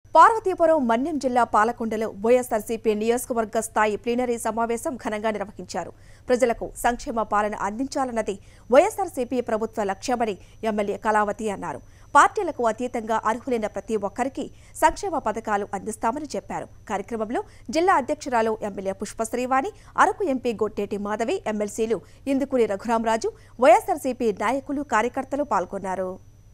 పార్వతీపురం మన్యం జిల్లా పాలకొండలో వైఎస్ఆర్సీపీ నియోజకవర్గ స్థాయి ప్లీనరీ సమావేశం ఘనంగా నిర్వహించారు. ప్రజలకు సంక్షేమ పాలన అందించాలన్నది వైఎస్ఆర్సీపీ ప్రభుత్వ లక్ష్యమని ఎమ్మెల్యే కళావతి అన్నారు. పార్టీలకు అతీతంగా అర్హులైన ప్రతి ఒక్కరికి సంక్షేమ పథకాలు అందిస్తామని చెప్పారు. కార్యక్రమంలో జిల్లా అధ్యక్షురాలు ఎమ్మెల్యే పుష్పశ్రీవాణి, అరకు ఎంపీ గొట్టేటి మాధవి, ఎమ్మెల్సీలు ఇందుకూరి రఘురామరాజు, వైఎస్ఆర్సీపీ నాయకులు, కార్యకర్తలు పాల్గొన్నారు.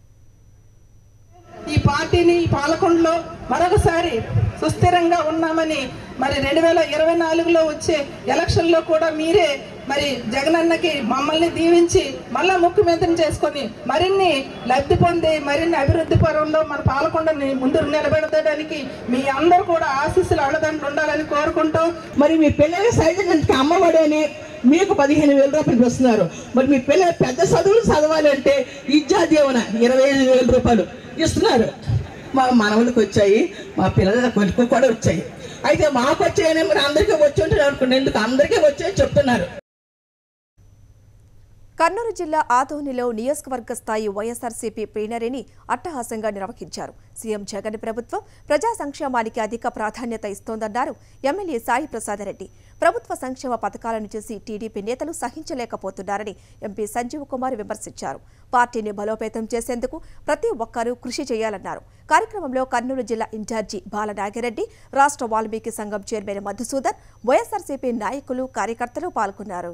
ఈ పార్టీని పాలకొండలో మరొకసారి సుస్థిరంగా ఉన్నామని 2024లో వచ్చే ఎలక్షన్లో కూడా మీరే జగనన్నకి మమ్మల్ని దీవించి మళ్ళా ముఖ్యమంత్రిని చేసుకొని మరిన్ని లబ్ధి పొంది మరిన్ని అభివృద్ధి పరంలో మన పాలకొండని ముందు నిలబెడతాడానికి మీ అందరూ కూడా ఆశీస్సులు అడదండ్లు ఉండాలని కోరుకుంటాం. మీ పిల్లల సైజు అమ్మఒడని మీకు 15,000 రూపాయలు వస్తున్నారు. మీ పిల్లలు పెద్ద చదువులు చదవాలంటే విద్యా దీవెన 25,000 రూపాయలు ఇస్తున్నారు. మా మనవులకు వచ్చాయి, మా పిల్లల కొడుకు కూడా వచ్చాయి. అయితే మాకు వచ్చాయని అందరికీ వచ్చి ఉంటుంది అనుకోండి, ఎందుకు అందరికీ వచ్చాయని చెప్తున్నారు. కర్నూలు జిల్లా ఆదోనిలో నియోజకవర్గ స్థాయి వైఎస్ఆర్సీపీ ప్లీనరీని అట్టహాసంగా నిర్వహించారు. సీఎం జగన్ ప్రభుత్వం ప్రజా సంక్షేమానికి అధిక ప్రాధాన్యత ఇస్తోందన్నారు ఎమ్మెల్యే సాయి ప్రసాద్ రెడ్డి. ప్రభుత్వ సంక్షేమ పథకాలను చూసి టీడీపీ నేతలు సహించలేకపోతున్నారని ఎంపీ సంజీవ్ కుమార్ విమర్శించారు. పార్టీని బలోపేతం చేసేందుకు ప్రతి ఒక్కరూ కృషి చేయాలన్నారు. కార్యక్రమంలో కర్నూలు జిల్లా ఇన్ఛార్జి బాలనాగిరెడ్డి, రాష్ట్ర వాల్మీకి సంఘం చైర్మన్ మధుసూదన్, వైఎస్ఆర్సీపీ నాయకులు, కార్యకర్తలు పాల్గొన్నారు.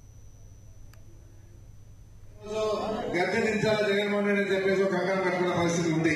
గద్దెదించాలా జగన్మోహన్ రెడ్డి అని చెప్పేసి ఒక కంగారు పెట్టుకున్న పరిస్థితి ఉంది.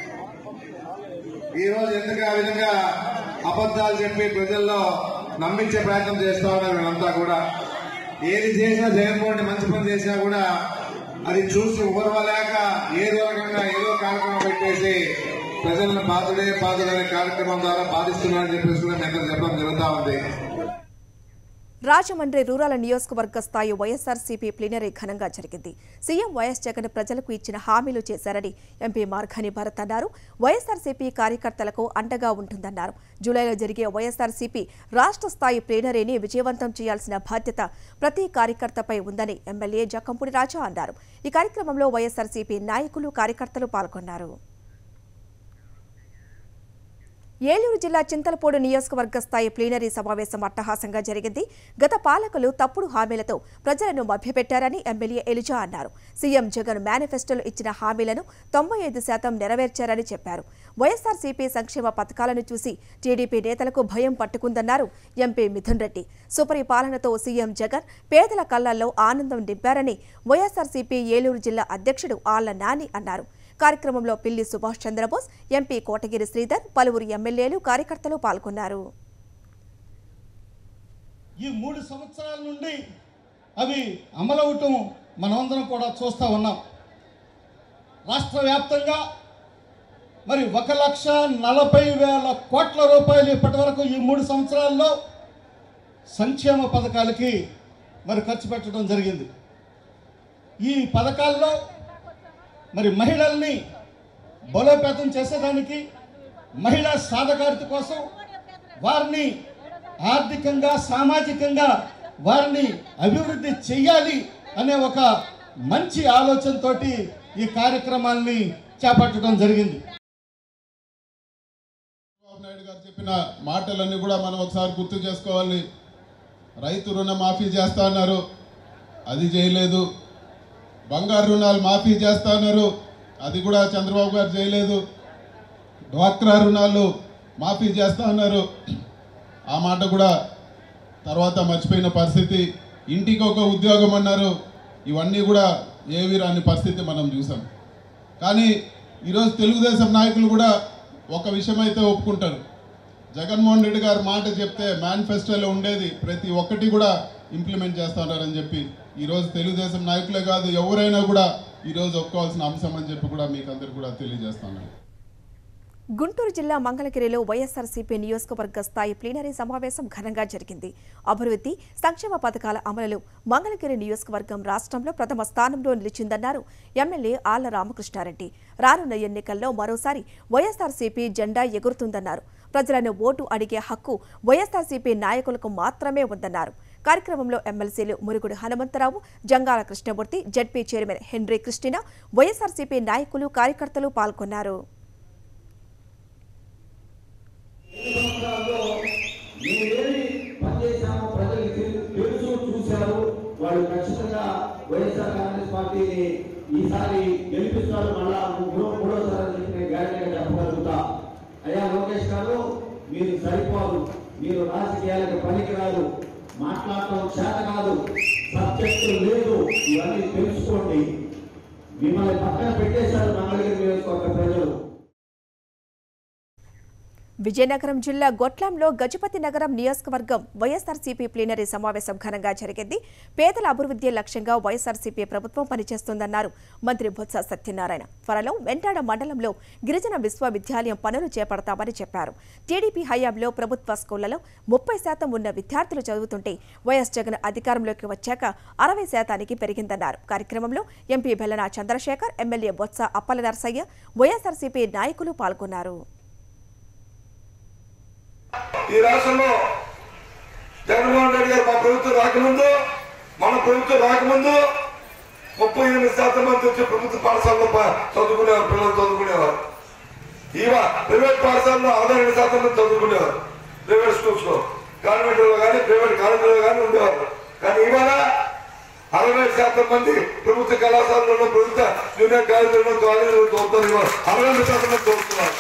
ఈ రోజు ఎందుకు ఆ విధంగా అబద్దాలు చెప్పి ప్రజల్లో నమ్మించే ప్రయత్నం చేస్తా ఉన్నారు వీళ్ళంతా కూడా. ఏది చేసినా జగన్మోహన్ రెడ్డి మంచి పని చేసినా కూడా అది చూసి ఉబరవలేక ఏదో రకంగా ఏదో కార్యక్రమం పెట్టేసి ప్రజలను బాధుడనే కార్యక్రమం ద్వారా బాధిస్తున్నారని చెప్పేసి కూడా మేము చెప్పడం జరుగుతూ ఉంది. రాజమండ్రి రూరల్ నియోజకవర్గ స్థాయి వైఎస్ఆర్సీపీ ప్లీనరీ ఘనంగా జరిగింది. సీఎం వైఎస్ జగన్ ప్రజలకు ఇచ్చిన హామీలు చేశారని ఎంపీ మార్గాని భరత్ అన్నారు. వైఎస్ఆర్సీపీ కార్యకర్తలకు అండగా ఉంటుందన్నారు. జూలైలో జరిగే వైఎస్ఆర్సీపీ రాష్ట్ర స్థాయి ప్లీనరీని విజయవంతం చేయాల్సిన బాధ్యత ప్రతి కార్యకర్తపై ఉందని ఎమ్మెల్యే జక్కంపూడి రాజా అన్నారు. ఈ కార్యక్రమంలో వైఎస్ఆర్సీపీ నాయకులు, కార్యకర్తలు పాల్గొన్నారు. ఏలూరు జిల్లా చింతలపూడి నియోజకవర్గ స్థాయి ప్లీనరీ సమావేశం అట్టహాసంగా జరిగింది. గత పాలకులు తప్పుడు హామీలతో ప్రజలను మభ్యపెట్టారని ఎమ్మెల్యే ఎలిజా అన్నారు. సీఎం జగన్ మేనిఫెస్టోలో ఇచ్చిన హామీలను 95% నెరవేర్చారని చెప్పారు. వైఎస్ఆర్సీపీ సంక్షేమ పథకాలను చూసి టీడీపీ నేతలకు భయం పట్టుకుందన్నారు ఎంపీ మిథున్ రెడ్డి. సుపరిపాలనతో సీఎం జగన్ పేదల కళ్లల్లో ఆనందం నింపారని వైఎస్ఆర్సీపీ ఏలూరు జిల్లా అధ్యక్షుడు ఆళ్ల నాని అన్నారు. కార్యక్రమంలో పిల్లి సుభాష్ చంద్రబోస్, ఎంపీ కోటగిరి శ్రీధర్, పలువురు ఎమ్మెల్యేలు, కార్యకర్తలు పాల్గొన్నారు. ఈ 3 సంవత్సరాల నుండి అవి అమలవటం మనమందరం కూడా చూస్తూ ఉన్నాం. రాష్ట్ర వ్యాప్తంగా 1,40,000 కోట్ల రూపాయలు ఇప్పటి వరకు ఈ 3 సంవత్సరాల్లో సంక్షేమ పథకాలకి ఖర్చు పెట్టడం జరిగింది. ఈ పథకాల్లో మహిళల్ని బలోపేతం చేసేదానికి, మహిళా సాధికారత కోసం వారిని ఆర్థికంగా, సామాజికంగా వారిని అభివృద్ధి చెయ్యాలి అనే ఒక మంచి ఆలోచనతోటి ఈ కార్యక్రమాల్ని చేపట్టడం జరిగింది. చంద్రబాబు నాయుడు గారు చెప్పిన మాటలన్నీ కూడా మనం ఒకసారి గుర్తు చేసుకోవాలి. రైతు రుణ మాఫీ చేస్తా అన్నారు, అది చేయలేదు. బంగారు రుణాలు మాఫీ చేస్తా ఉన్నారు, అది కూడా చంద్రబాబు గారు చేయలేదు. డ్వాక్రా రుణాలు మాఫీ చేస్తా ఉన్నారు, ఆ మాట కూడా తర్వాత మర్చిపోయిన పరిస్థితి. ఇంటికి ఒక ఉద్యోగం అన్నారు, ఇవన్నీ కూడా ఏవి రాని పరిస్థితి మనం చూసాం. కానీ ఈరోజు తెలుగుదేశం నాయకులు కూడా ఒక విషయం అయితే ఒప్పుకుంటారు. జగన్మోహన్ రెడ్డి గారు మాట చెప్తే మేనిఫెస్టోలో ఉండేది ప్రతి ఒక్కటి కూడా ఇంప్లిమెంట్ చేస్తా ఉన్నారని చెప్పి ఈరోజు తెలుగుదేశం నాయకులే కాదు ఎవరైనా కూడా ఈరోజు ఒప్పుకోవాల్సిన అంశం అని చెప్పి కూడా మీకు అందరు కూడా తెలియజేస్తున్నాను. గుంటూరు జిల్లా మంగళగిరిలో వైఎస్ఆర్సీపీ నియోజకవర్గ స్థాయి ప్లీనరీ సమావేశం ఘనంగా జరిగింది. అభివృద్ధి, సంక్షేమ పథకాల అమలులో మంగళగిరి నియోజకవర్గం రాష్ట్రంలో ప్రథమ స్థానంలో నిలిచిందన్నారు ఎమ్మెల్యే ఆళ్ల రామకృష్ణారెడ్డి. రానున్న ఎన్నికల్లో మరోసారి వైఎస్ఆర్సీపీ జెండా ఎగురుతుందన్నారు. ప్రజలను ఓటు అడిగే హక్కు వైఎస్ఆర్సీపీ నాయకులకు మాత్రమే ఉందన్నారు. కార్యక్రమంలో ఎమ్మెల్సీలు Murugudu Hanumantha Rao, Jangala Krishnamurthy, ZP chairman Henry Christina, YSRCP నాయకులు, కార్యకర్తలు పాల్గొన్నారు. వాళ్ళు ఖచ్చితంగా వైఎస్ఆర్ కాంగ్రెస్ పార్టీని ఈసారి గెలిపిస్తారు. మళ్ళా మూడోసారి చెప్పిన గ్యారెంటీగా చెప్పగలుగుతా. అయ్యా లోకేష్ గారు, మీరు సరిపోదు, మీరు రాజకీయాలకు పనికిరాదు, మాట్లాడటం చేత కాదు, సబ్జెక్టు లేదు, ఇవన్నీ తెలుసుకోండి. మిమ్మల్ని పక్కన పెట్టేశారు మంగళగిరి నియోజకవర్గ ప్రజలు. విజయనగరం జిల్లా గొట్లంలో గజపతి నగరం నియోజకవర్గం వైఎస్ఆర్సీపీ ప్లీనరీ సమావేశం ఘనంగా జరిగింది. పేదల అభివృద్ధి లక్ష్యంగా వైఎస్ఆర్సీపీ ప్రభుత్వం పనిచేస్తుందన్నారు మంత్రి బొత్స సత్యనారాయణ. త్వరలో వెంటాడ మండలంలో గిరిజన విశ్వవిద్యాలయం పనులు చేపడతామని చెప్పారు. టీడీపీ హయాంలో ప్రభుత్వ స్కూళ్లలో 30% ఉన్న విద్యార్థులు చదువుతుంటే వైఎస్ జగన్ అధికారంలోకి వచ్చాక 60% పెరిగిందన్నారు. కార్యక్రమంలో MP Bellana Chandrasekhar, MLA Botsa Appala Narasayya, YSRCP నాయకులు పాల్గొన్నారు. ఈ రాష్ట్రంలో జగన్మోహన్ రెడ్డి గారు మన ప్రభుత్వం రాకముందు 38% మంది వచ్చి ప్రభుత్వ పాఠశాలలో చదువుకునేవారు, పిల్లలు చదువుకునేవారు. ఇవా ప్రైవేట్ పాఠశాలలో 62% మంది చదువుకునేవారు. ప్రైవేట్ స్కూల్స్ లో, కాన్వెంట్లో కానీ ప్రైవేట్ కాలేజీలో కానీ ఉండేవారు. కానీ ఇవాళ 60% మంది ప్రభుత్వ కళాశాలలోనూ, ప్రభుత్వ జూనియర్ కాలేజీలను, కాలేజీలను చదువుతున్నారు. 62% మంది చదువుతున్నారు.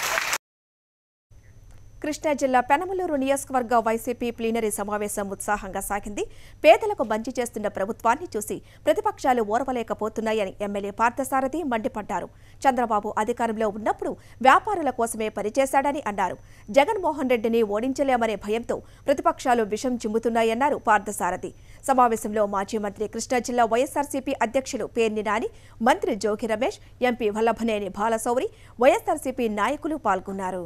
కృష్ణా జిల్లా పెనమలూరు నియోజకవర్గ వైసీపీ ప్లీనరీ సమావేశం ఉత్సాహంగా సాగింది. పేదలకు మంచి చేస్తున్న ప్రభుత్వాన్ని చూసి ప్రతిపక్షాలు ఓర్వలేకపోతున్నాయని ఎమ్మెల్యే పార్థసారథి మండిపడ్డారు. చంద్రబాబు అధికారంలో ఉన్నప్పుడు వ్యాపారుల కోసమే పనిచేశాడని అన్నారు. జగన్మోహన్ రెడ్డిని ఓడించలేమనే భయంతో ప్రతిపక్షాలు విషం చిమ్ముతున్నాయన్నారు పార్థసారథి. సమావేశంలో మాజీ మంత్రి కృష్ణా జిల్లా వైఎస్ఆర్సీపీ అధ్యక్షులు పేర్ని నాని, మంత్రి జోగి రమేష్, ఎంపీ వల్లభనేని బాలశౌరి, వైఎస్ఆర్సీపీ నాయకులు పాల్గొన్నారు.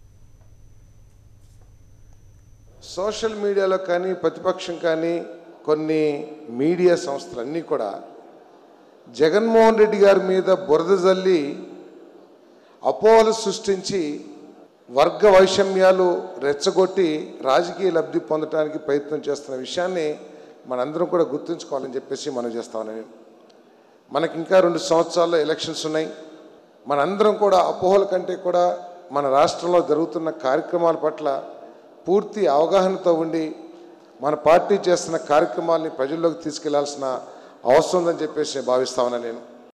సోషల్ మీడియాలో కానీ, ప్రతిపక్షం కానీ, కొన్ని మీడియా సంస్థలన్నీ కూడా జగన్మోహన్ రెడ్డి గారి మీద బురద జల్లి అపోహలు సృష్టించి వర్గ వైషమ్యాలు రెచ్చగొట్టి రాజకీయ లబ్ధి పొందడానికి ప్రయత్నం చేస్తున్న విషయాన్ని మనందరం కూడా గుర్తుంచుకోవాలని చెప్పేసి మనం చేస్తామని. మనకి ఇంకా 2 సంవత్సరాల్లో ఎలక్షన్స్ ఉన్నాయి. మనందరం కూడా అపోహల కంటే కూడా మన రాష్ట్రంలో జరుగుతున్న కార్యక్రమాల పట్ల పూర్తి అవగాహనతో ఉండి మన పార్టీ చేస్తున్న కార్యక్రమాలని ప్రజల్లోకి తీసుకెళ్లాల్సిన అవసరం ఉందని చెప్పేసి భావిస్తామని నేను.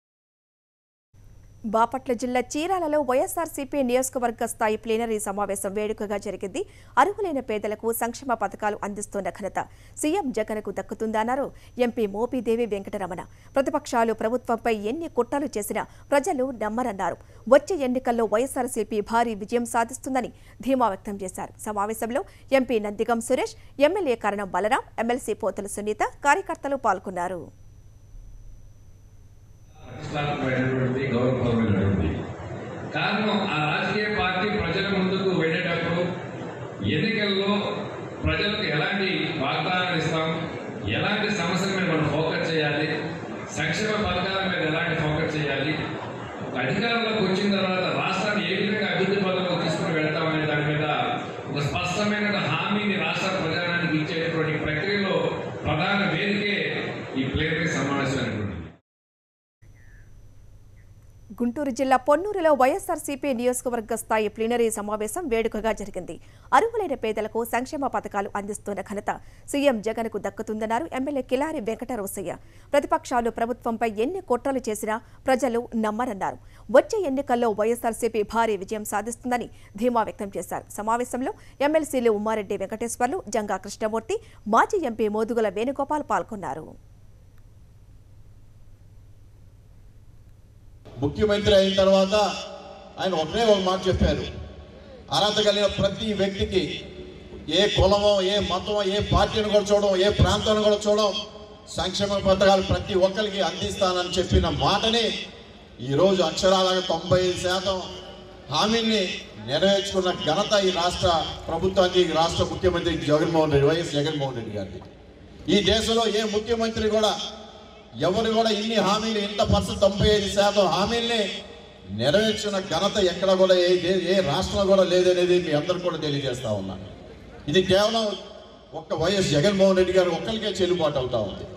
బాపట్ల జిల్లా చీరాలలో వైఎస్ఆర్సీపీ నియోజకవర్గ స్థాయి ప్లీనరీ సమావేశం వేడుకగా జరిగింది. అర్హులైన పేదలకు సంక్షేమ పథకాలు అందిస్తున్న ఘనత సీఎం జగన్కు దక్కుతుందన్నారు ఎంపీ మోపిదేవి వెంకటరమణ. ప్రతిపక్షాలు ప్రభుత్వంపై ఎన్ని కుట్రలు చేసినా ప్రజలు నమ్మరన్నారు. వచ్చే ఎన్నికల్లో వైఎస్ఆర్సీపీ భారీ విజయం సాధిస్తుందని ధీమా వ్యక్తం చేశారు. సమావేశంలో MP Nandigam Suresh, MLA Karanam Balaram, MLC Pothula Sunitha, కార్యకర్తలు పాల్గొన్నారు. గౌరవపరమైనటువంటి కారణం ఆ రాజకీయ పార్టీ ప్రజల ముందుకు వెళ్ళేటప్పుడు ఎన్నికల్లో ప్రజలకు ఎలాంటి వాగ్దానాలు ఇస్తాం, ఎలాంటి సమస్యల మీద మనం ఫోకస్ చేయాలి, సంక్షేమ పథకాల మీద ఎలాంటి ఫోకస్ చేయాలి, ఒక అధికారంలోకి వచ్చిన తర్వాత రాష్ట్రాన్ని ఏ విధంగా అభివృద్ధి పథకంలో తీసుకుని వెళ్తామనే దాని మీద ఒక స్పష్టమైన హామీని రాష్ట్ర ప్రజానికి ఇచ్చేటువంటి ప్రక్రియలో ప్రధాన వేదికే ఈ ప్లీనరీ సమావేశం. గుంటూరు జిల్లా పొన్నూరులో వైఎస్ఆర్సీపీ నియోజకవర్గ స్థాయి ప్లీనరీ సమావేశం వేడుకగా జరిగింది. అర్హులైన పేదలకు సంక్షేమ పథకాలు అందిస్తున్న ఘనత సీఎం జగన్కు దక్కుతుందన్నారు ఎమ్మెల్యే కిలారి వెంకటరోసయ్య. ప్రతిపక్షాలు ప్రభుత్వంపై ఎన్ని కుట్రలు చేసినా ప్రజలు నమ్మరన్నారు. వచ్చే ఎన్నికల్లో వైఎస్ఆర్సీపీ భారీ విజయం సాధిస్తుందని ధీమా వ్యక్తం చేశారు. సమావేశంలో ఎమ్మెల్సీలు ఉమ్మారెడ్డి వెంకటేశ్వర్లు, జంగా కృష్ణమూర్తి, మాజీ ఎంపీ మోదుగుల వేణుగోపాల్ పాల్గొన్నారు. ముఖ్యమంత్రి అయిన తర్వాత ఆయన ఒకటే ఒక మాట చెప్పారు, అర్హత కలిగిన ప్రతి వ్యక్తికి ఏ కులమో, ఏ మతమో, ఏ పార్టీని కూడా చూడడం, ఏ ప్రాంతాన్ని కూడా చూడడం, సంక్షేమ పథకాలు ప్రతి ఒక్కరికి అందిస్తానని చెప్పిన మాటని ఈరోజు అక్షరాలుగా 95% హామీని నెరవేర్చుకున్న ఘనత ఈ రాష్ట్ర ప్రభుత్వానికి, ఈ రాష్ట్ర ముఖ్యమంత్రి జగన్మోహన్ రెడ్డి, వైఎస్ జగన్మోహన్ రెడ్డి గారిని. ఈ దేశంలో ఏ ముఖ్యమంత్రి కూడా ఎవరు కూడా ఇన్ని హామీలు, ఇంత పర్సెంట్ 95% హామీల్ని నెరవేర్చిన ఘనత ఎక్కడ కూడా ఏ రాష్ట్రంలో కూడా లేదనేది మీ అందరూ కూడా తెలియజేస్తా ఉన్నా. ఇది కేవలం ఒక్క వైఎస్ జగన్మోహన్ రెడ్డి గారు ఒక్కరికే చెల్లుబాటు అవుతా ఉంది.